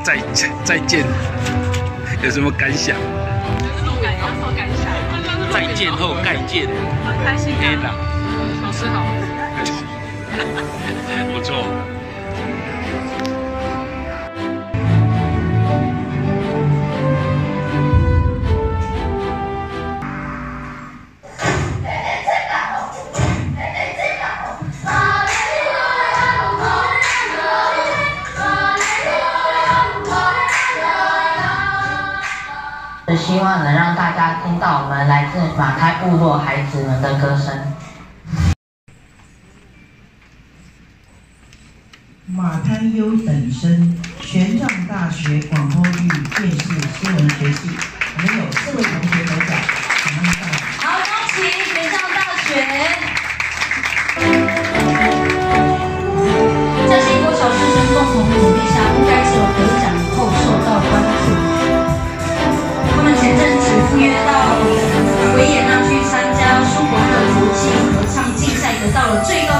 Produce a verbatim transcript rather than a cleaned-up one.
再再见，有什么感想？ 这种感有什感想？ 再见后盖见， 很开心啊！ 好吃好， 不错。 希望能让大家听到我们来自马太部落孩子们的歌声。 马太优等生，玄奘大学广播与电视新闻学系，我们有四位同学得奖，请他们上来。 好，恭喜玄奘大学！在新国小师生共同努力下，不该只有得奖后受到关注。他们前阵子赴约到维也纳去参加舒伯特国际合唱竞赛，得到了最高